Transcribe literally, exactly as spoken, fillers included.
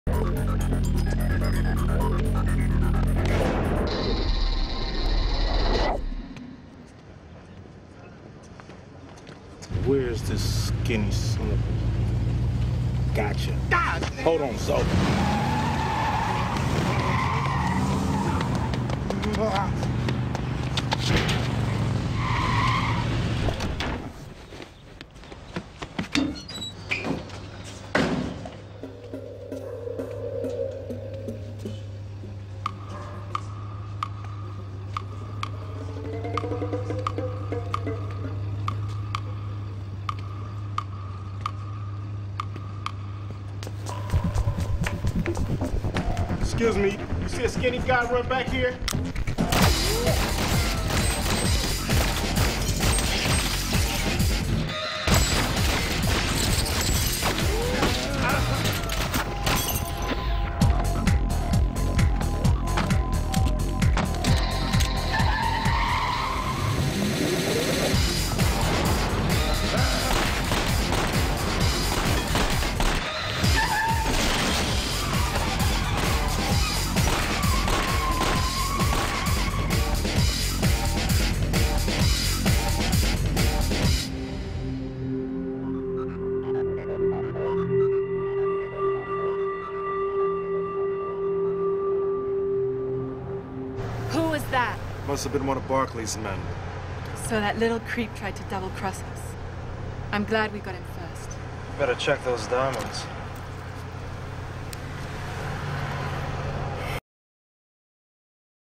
Where's this skinny son of a... Gotcha. God, hold on, so. Excuse me, you see a skinny guy run back here? That? Must have been one of Barclay's men. So that little creep tried to double-cross us. I'm glad we got him first. Better check those diamonds.